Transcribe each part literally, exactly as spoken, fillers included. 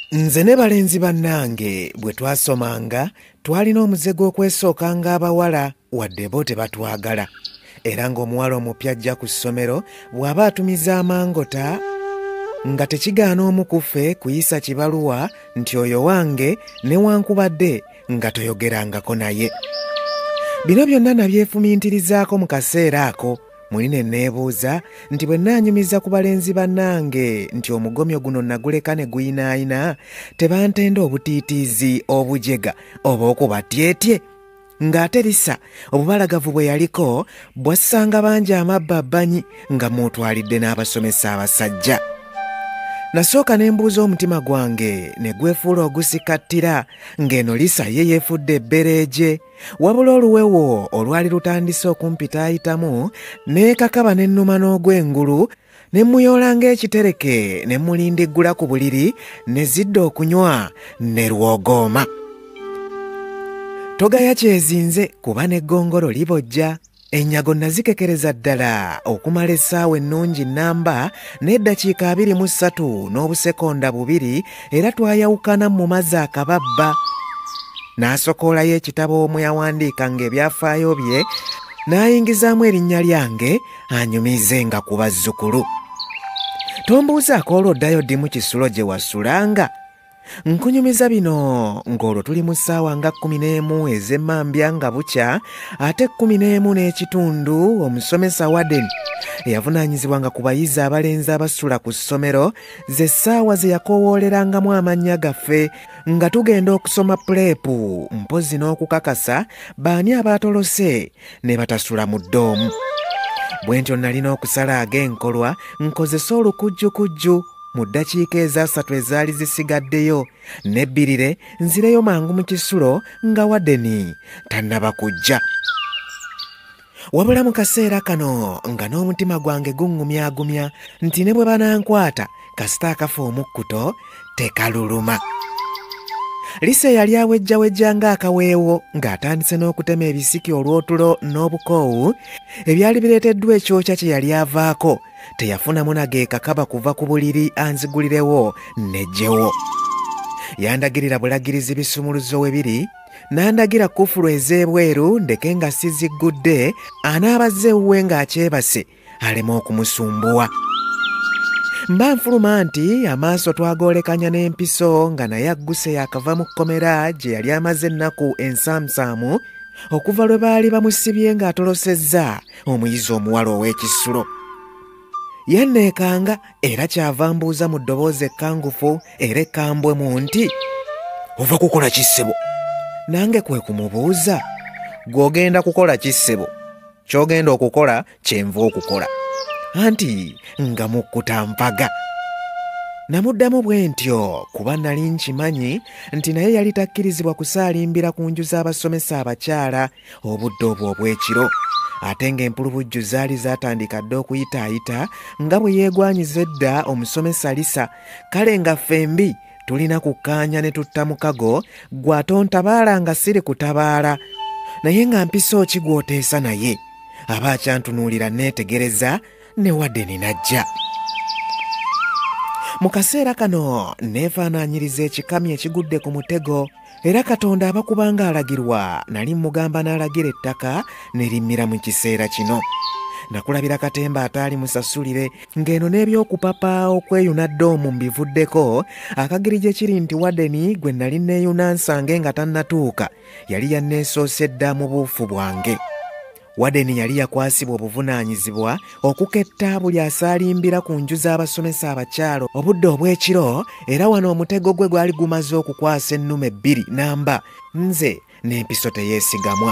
Nze ne balenzi bannange bwe twasomanga twalina omuze gw'okwesookanga abawala wadde bo tebatwagala. Era ng'omuwala omupya ajja ku ssomero bw'aba atumiza amangota nga tekigaana omu ku ffe kuyisa kibaluwa nti oyo wange newankubadde nga toyogerangako naye. Bino byonna nabyefumiintirizaako mu kaseera ako. Muli ne neebuuza nti bwe nnaanyumiza ku balenzi bannange nti omugomyo guno naguleka ne guyinaayina tebantenda obutiitiizi obujega oba okubatyetye. Ng'ate lisa obubalagavu bwe yaliko bwassanga bangi amabbabbanyi nga mwotwalidde n'abasomesa abasajja. Nasooka ne mbuuza omutima gwange ne gwefuula ogusikattira ng'eno lisa ye yeefudde ebbereegye. Wabula oluwewo olwali lutandise okumpita ayitamu neekakaba ne nnuma n'ogw'engulu ne mmuyoola ng'ekitereke ne mulindiggula ku buliri ne zidda okunywa ne lwogooma. Togaya kyezinze kuba n'eggongolo libojja. Ennyago nazikekereza ddala okumala essaawa ennungi nnamba n'eddakiika abiri mu ssatu n'obusekonda bubiri era twayawukana mu mazzi akababba. N'asokoolayo ekitabo omwe yawandiikanga ebyafaayo bye n'ayingizaamu erinnya lyange anyumize nga ku bazzukulu. Tombuuzaako olw'oddayo ddi mu kisulo gye wasulanga? Nkunyumiza bino ng'olwo tuli mu ssaawa nga kkumi n'emu ez'emmambya nga bukya ate kkumi n'emu n'ekitundu omusomesa Warden eyavunaanyizibwanga ku bayizi abalenzi abasula ku ssomero ze ssaawa ze yakowoolerangamu amannya gaffe nga tugenda okusoma puleepu mpozi n'okukakasa baani abaatolose ne batasula mu ddoomu. Bwe ntyo nalina okusala ag'enkolwa nkozesa olukujjukujju mu ddakiika ezasatu ezaali zisigaddeyo nebbirire nzireyo mangu mu kisulo nga Wadeni tannaba kujja. Wabula mu kaseera kano nga n'omutima gwange guŋŋumyagumya nti ne bwe banankwata kasita akafa omukkuto tekaluluma. Lisa yali awejjawejja ng'akaweewo ng'atandise n'okutema ebisiki olw'otulo n'obukoowu ebyali bireeteddwa ekyokya kye yali avaako. Teyafunamu nageekakaba kuva ku buliri anzigulirewo nejjewo. Yandagirira bulagirizi bisumuluzo we biri n'andagira kufulu ez'ebweru ndeke nga siziggudde anaabazze ewuwe ng'akyebase aleme okumusumbuwa. Mba nfuluma nti amaaso twagoolekanya n'empiso nga naye agguse yakava mu kkomera gye yali amaze ennaku ensaamusaamu okuva lwe baali bamusibye ng'atolosezza omuyizi omuwala ow'ekisulo. Yanneekanga era kyava mbuuza mu ddoboozi ekkangufu era ekkambwemu nti ova kukola ki ssebo? Nange kwe kumubuuza gw'ogenda kukola ki ssebo? Ky'ogenda okukola kyenva okukola. Anti nga mukkuta mpaga. Namuddamu bwe ntyo kuba nali nkimanyi nti naye yali takkirizibwa kusaalimbira ku nju z'abasomesa abakyala obudde obwo obw'ekiro. Ate ng'empulubujju zaali zaatandika dda okuyitaayita nga bwe yeegwanyiza edda omusomesa Lisa. Kale nga ffembi tulina kukkaanya ne tutta mukago gwatontabaala nga siri kutabaala. Naye nga mpiso ki gw'oteesa naye? Aba akyantunuulira neetegereza ne Wadeni najja. Mu kaseera kano neefaanaanyiriza ekikami ekigudde ku mutego era Katonda abakubanga alagirwa nali mugamba n'alagira ettaka ne limmira mu kiseera kino. Nakulabira katemba ataali musasulire ng'eno n'ebyokupapa okweyuna ddoomu mbivuddeko. Akagiri gye kiri nti Wadeni gwe nali neeyuna nsange nga tannatuuka yali yanneesoose dda mu buufu bwange. Wadeni yali yakwasibwa obuvunaanyizibwa okuketta buli asaalimbira ku nju z'abasomesa abakyalo obudde obw'ekiro era wano omutego gwe gwali gumaze okukwasa ennume bbiri namba nze n'empiso teyeesigamwa.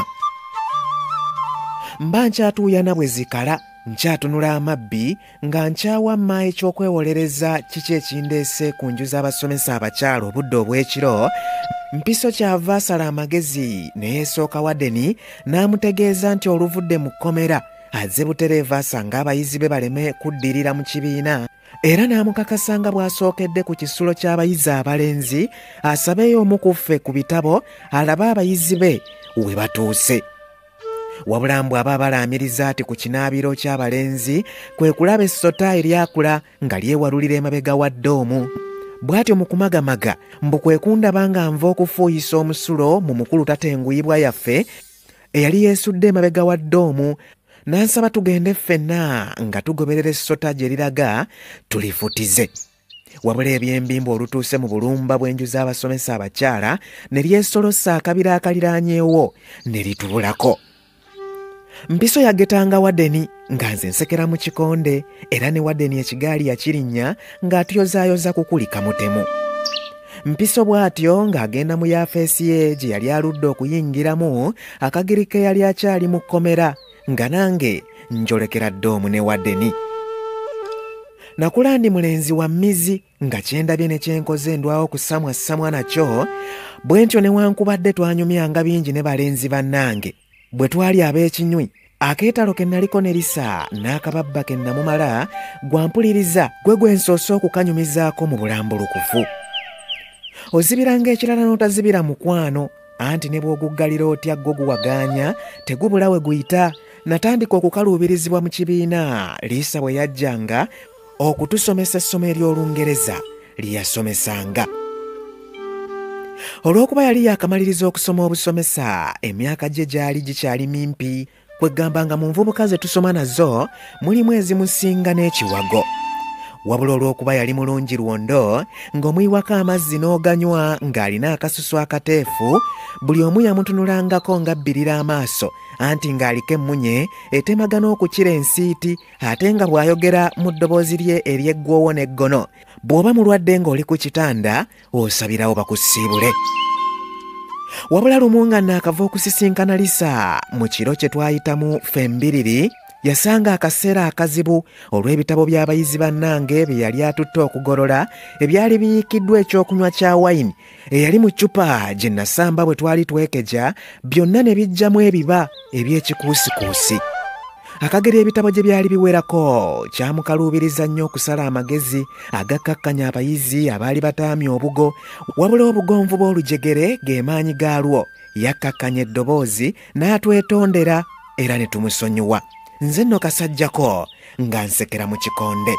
Mba nkyatuuyana bwe zikala nkyatunula amabbi nga nkyawamma ekyokwewolereza kiki ekindeese ku nju z'abasomesa abakyalo obudde obw'ekiro. Mpiso kyava asala amagezi ne yeesooka Wadeni n'amutegeeza nti oluvudde mu kkomera azze butereevu asanga abayizi be baleme kuddirira mu kibiina era n'amukakasa nga bw'asookedde ku kisulo ky'abayizi abalenzi asabeeyo omu ku ffe ku bitabo alabe abayizi be we batuuse. Wabula mbu aba balaamiriza ati ku kinaabiro ky'abalenzi kwe kulaba essota eryakula nga lyewalulira emabega wa ddoomu. bw'atyo mu kumagamaga mbu kwe kundaba nga nva okufuuyisa omusulo mu mukulu tatenguyibwa yaffe eyali yeesudde emabega wa ddoomu n'ansaba tugende ffenna nga tugoberera essota gye liraga tulifutize. Wabula eby'embimba olutuuse mu bulumba bw'enju z'abasomesa abakyala ne lyesolosa akabira akaliraanyeewo ne litubulako. Mpiso yagetanga Wadeni nga nze nsekera mu kikonde era ne Wadeni ekigaali yakirinnya ng'atuyozaayoza kukulika mutemu. Mpiso bw'atyo ng'agenda mu yaafeesi ye gye yali aludde okuyingiramu akagiri ke yali akyali mu kkomera nga nange njolekera ddoomu ne Wadeni. Nakula ndi mulenzi wa mmizi nga kyendabye ne kyenkoze ndwawo okusamwasamwa nakyo, bwe ntyo newankubadde twanyumyanga bingi ne balenzi bannange. Bwe twali ab'ekinywi, akeetalo ke naliko ne lisa n'akababba ke namumala gwampuliriza gwe gwe nsoose okukanyumizaako mu bulambulukufu. Ozibiranga ekirala n'otazibira mukwano, anti ne bw'oguggalira otya gwo guwagaanya tegubula we guyita. Natandika okukaluubirizibwa mu kibiina Liisa bwe yajjanga okutusomesa essomo ery'Olungereza lye yasomesanga. Olw'okuba yali yakamaliriza okusoma obusomesa, emyaka gye gyali gikyali mimpi, kwegamba nga mu nvubuka ze tusoma nazo mulimu ezimusinga n'ekiwago. Wabula olw'okuba yali mulungi lwondo ng'omuyiwako amazzi n'oganywa ng'alina akasusu akateefu, buli omu yamutunulangako ng'abbirira amaaso, anti ng'aliko emmunye etemagana okukira ensiiti, ate nga bw'ayogera mu ddoboozi lye ery'eggwoowo n'eggono, bw'oba mulwadde ng'oli ku kitanda osabirawo bakusiibule. Wabula lumu nga naakava okusisinkana Liisa mu kiro kye twayitamu Fembiriri, yasanga akaseera akazibu olw'ebitabo by'abayizi bannange bye yali atutte okugolola ebyali biyiikiddwa ekyokunywa kya wayini eyali mu ccupa gye nasamba bwe twali twekeja, byonna ne bijjamu ebiba eby'ekikuusikuusi. Akageri ebitabo gye byali biwerako kyamukaluubiriza nnyo okusala amagezi agakkakkanya abayizi abaali bataamya obugo, wabula obugonvu bw'olujegere ge maanyi gaalwo. Yakkakkanya eddoboozi n'atwetondera era ne tumusonyiwa. Nze nno kasajjako nga nsekera mu kikonde.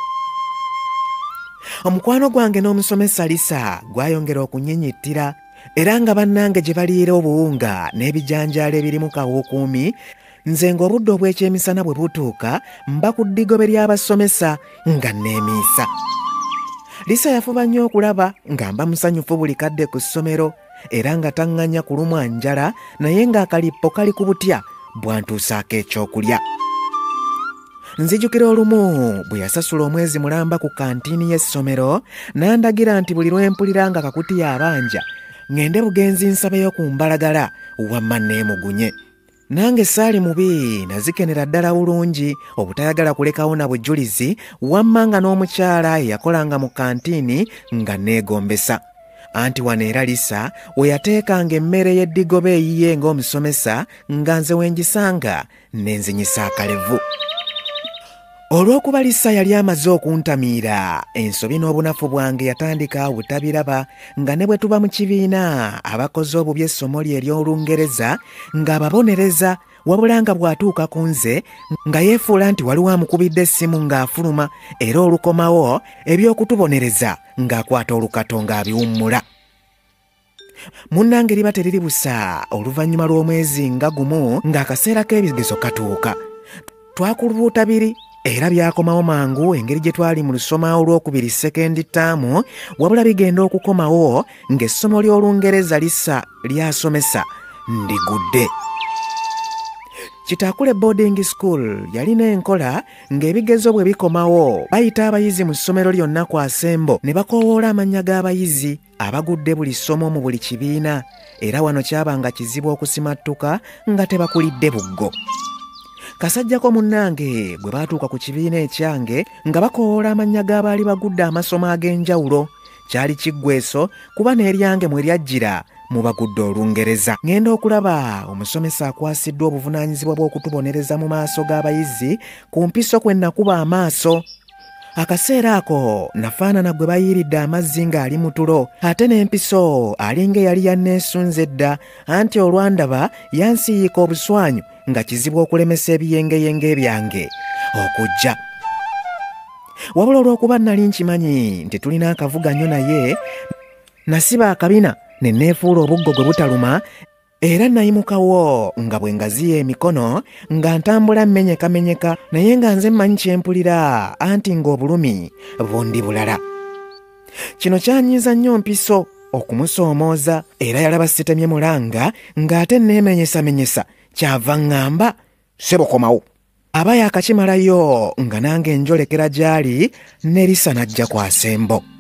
Omukwano gwange n'omusomesa Liisa gwayongera okunnyinyitira, era nga bannange gye baliira obuwunga n'ebijanjaalo ebirimu kawukuumi, nze ng'obudde obw'ekyemisana bwe butuuka mba ku ddigobe ly'abasomesa nga neemiisa. Liisa yafuba nnyo okulaba nga mba musanyufu buli kadde ku ssomero, era nga taŋŋanya kulumwa njala, naye ng'akalippo kali ku butya bwantuusaako ekyokulya. Nzijukira olumu bwe yasasula omwezi mulamba ku kantiini y'essomero, n'andagira nti buli lwe mpulira nga kakuti yabanja ngende bugenzi nsabeyo ku mbalagala wamma neemugunye. Nange saali mubi, nazikenera ddala bulungi obutayagala kulekawo na bujulizi, wamma nga n'omukyala eyakolanga mu kantiini nga neegombesa. Anti wano era Liisa we yateekanga emmere y'eddigobe eyiye ng'omusomesa nga nze wengisanga n'enzinyisa akalevu. Olw'okuba Liisa yali amaze okuntamiira, ensobi n'obunafu bwange yatandika obutabiraba, nga ne bwe tuba mu kibiina abakoze obubi essomo lye ery'Olungereza ng'ababonereza, wabula nga bw'atuuka ku nze nga yeefuula nti waliwo amukubidde essimu ng'afuluma, era olukomawo eby'okutubonereza ng'akwata olukato ng'abiwummula. Munnange liba teriri busa oluvannyuma lw'omwezi nga gumu ng'akaseera k'ebigezo katuuka. Twakulubuuta biri era byakomawo mangu engeri gye twali mu lusoma olwokubiri sekendi ttaamu, wabula bigenda okukomawo ng'essomo ly'Olungereza Liisa lyasomesa ndigudde. Kitakule boarding school yalina enkola ng'ebigezo bwe bikomawo bayita abayizi mu ssomero lyonna ku asembo ne bakoowoola amannya g'abayizi abagudde buli ssomo mu buli kibiina, era wano kyabanga kizibu okusimattuka nga tebakulidde buggo. Kasajjako munnange bwe baatuuka ku kibiina ekyange nga bakoowoola amannya g'abaali bagudde amasomo ag'enjawulo, kyali kiggweso kuba n'eryange mwe lyajjira mu bagudde Olungereza. Ngenda okulaba omusomesa akwasiddwa obuvunaanyizibwa bw'okutubonereza mu maaso g'abayizi ku mpiso kwe nakuba amaaso. Akaseera ako nafaanana gwe bayiiridde amazzi ng'ali mu tulo, ate n'empiso alinga eyali yanneesunze dda, anti olwandaba yansiiyika obuswanyu nga kizibu okulemesa ebiyengeyenge byange okujja. wabula olw'okuba nali nkimanyi nti tulina akavugannyo naye nasiba akabina ne neefuula obuggo gwe butaluma era nayimukawo nga bwe ngaziya emikono nga ntambula mmenyekamenyeka naye nga nze mmanyi kyempulira anti ng'obulumi bundi bulala. Kino kyanyiiza nnyo mpiso okumusoomooza era yalaba sitemye mulanga ng'ate neemenyesamenyesa kyava ŋŋamba ssebo komawo. Aba yaakakimalayo nga nange njolekera gy'ali n'erisa najja kwa Ssembo.